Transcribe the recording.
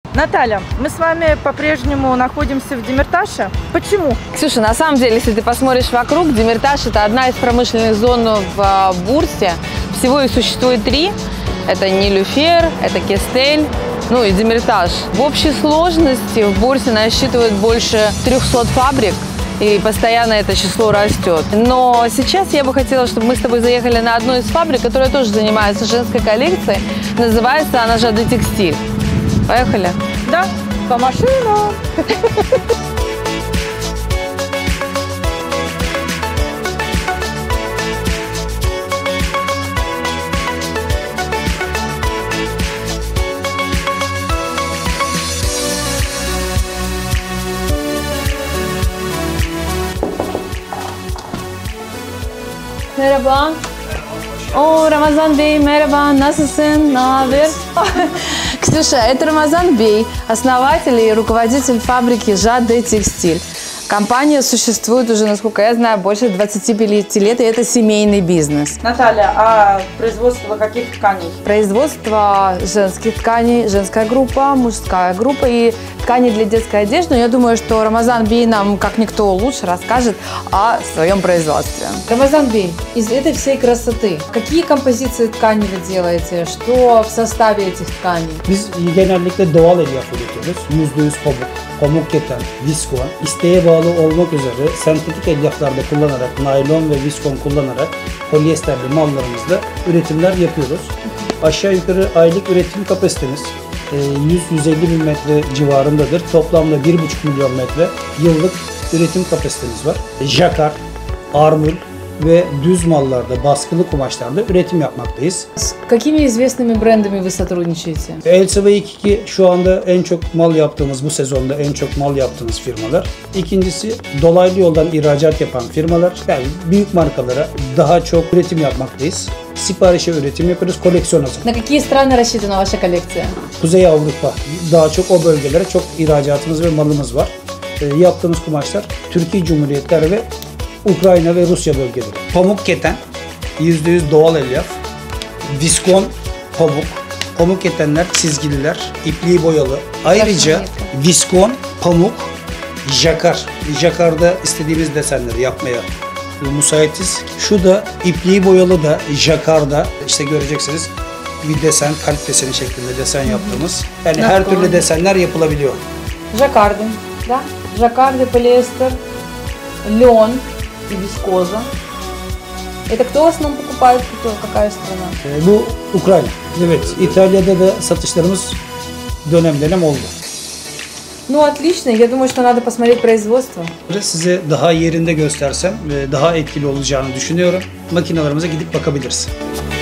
Наталья, мы с вами по-прежнему находимся в Демирташе. Почему? Ксюша, на самом деле, если ты посмотришь вокруг, Демирташ – это одна из промышленных зон в Бурсе. Всего их существует 3. Это Нилюфер, это Кестель, ну и Демирташ. В общей сложности в Бурсе насчитывают больше 300 фабрик. И постоянно это число растет. Но сейчас я бы хотела, чтобы мы с тобой заехали на одну из фабрик, которая тоже занимается женской коллекцией. Называется она Жады Текстиль. Поехали? Да, по машинам. Merhaba. О, Рамазан Бей, merhaba, nasılsın, ne haber? Ксюша, это Рамазан Бей, основатель и руководитель фабрики Жады Текстиль. Компания существует уже, насколько я знаю, больше 25 лет, и это семейный бизнес. Наталья, а производство каких тканей? Производство женских тканей, женская группа, мужская группа и ткани для детской одежды. Но я думаю, что Рамазан Бей нам, как никто лучше, расскажет о своем производстве. Рамазан Бей, из этой всей красоты, какие композиции тканей вы делаете? Что в составе этих тканей? Biz genellikle doğal elyaf üretiyoruz. %100 pamuk keten, viskon. İsteğe bağlı olmak üzere sentetik elyaflarda kullanarak, naylon ve viskon kullanarak polyesterli mallarımızda üretimler yapıyoruz. Aşağı yukarı aylık üretim kapasitemiz 100-150 bin metre civarındadır. Toplamda 1,5 milyon metre yıllık üretim kapasitemiz var. Jakar, armul ve düz mallarda, baskılı kumaşlarda üretim yapmaktayız. С какими известными брендами вы сотрудничаете? Elsa ve İkiki şu anda en çok mal yaptığımız, bu sezonda en çok mal yaptığımız firmalar. İkincisi dolaylı yoldan ihracat yapan firmalar. Yani büyük markalara daha çok üretim yapmaktayız. Siparişe üretim yapıyoruz, koleksiyon hazır. На какие страны рассчитана ваша коллекция? Kuzey Avrupa, daha çok o bölgelere çok ihracatımız ve malımız var. Yaptığımız kumaşlar Türkiye Cumhuriyetleri ve Ukrayna ve Rusya bölgeleri. Pamuk keten, %100 doğal elyaf. Viskon pamuk. Pamuk ketenler, çizgililer, ipliği boyalı. Ayrıca viskon, pamuk, jakar. Jakarda istediğimiz desenleri yapmaya müsaitiz. Şu da ipliği boyalı da jakarda. İşte göreceksiniz bir desen, kalp deseni şeklinde desen yaptığımız. Yani her türlü desenler yapılabiliyor. Жаккарды, да? Жаккарды, полиэстер, лен и вискоза. Это кто в основном покупает? Какая страна? Bu Ukrayna. Evet, İtalya'da da satışlarımız dönem dönem oldu. Ну, отлично. Я думаю, что надо посмотреть производство. Size daha yerinde göstersem ve daha etkili olacağını düşünüyorum. Makinalarımıza gidip bakabiliriz.